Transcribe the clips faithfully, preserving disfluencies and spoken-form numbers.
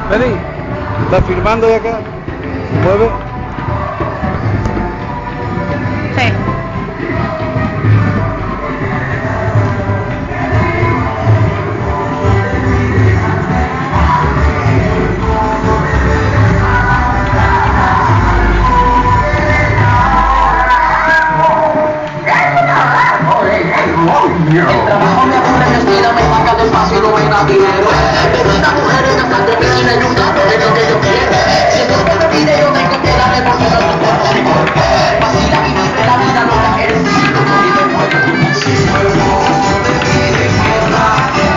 Vení. ¿Está filmando de acá? ¿Se mueve? Sí. El trabajo me apura, me estira, me saca despacio, no me da dinero. Pero esta mujer es bastante que sin ayuda, no es lo que yo quiero. Si esto es que me pide, yo tengo que darle por mi santo cuerpo, mi cuerpo. Vacila y vive la vida loca, eres un chico, no vive el cuerpo. Si el cuerpo te pide mierda,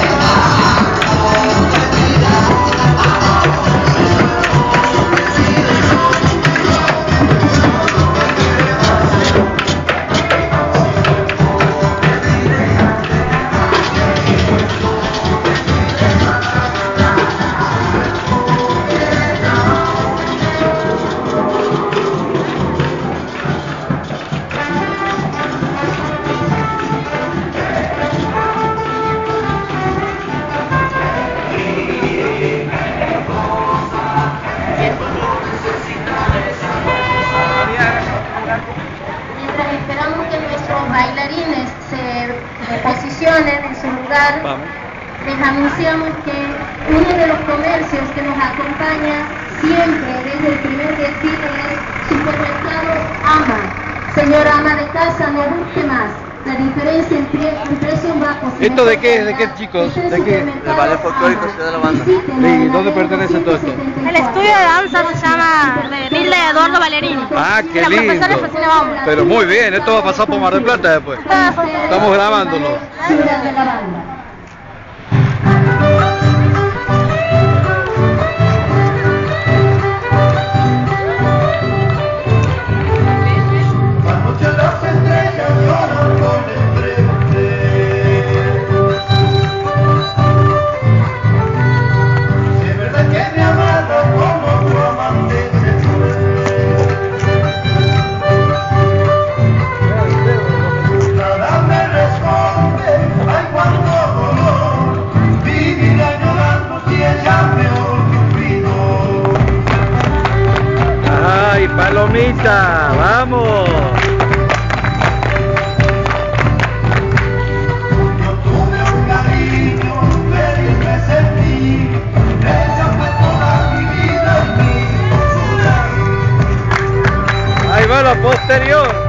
bailarines se posicionen en su lugar, les anunciamos que uno de los comercios que nos acompaña siempre desde el primer desfile es Supermercado Ama. Señora ama de casa, no busque más. La diferencia entre el precio bajo. ¿Esto de qué? ¿De qué, chicos? ¿De qué? El ballet folclórico Ciudad de la Banda. ¿Y dónde pertenece todo esto? El estudio de danza se llama Milde Eduardo Ballerini. Ah, qué La lindo. profesora es Francina Baum. Pero muy bien, esto va a pasar por Mar del Plata después. Estamos grabándolo. Ciudad de la Banda. ¡Ay, palomita! ¡Vamos! yo tuve un cariño, feliz me sentí. Ella fue toda mi vida y mi ciudad. Ahí va la posterior.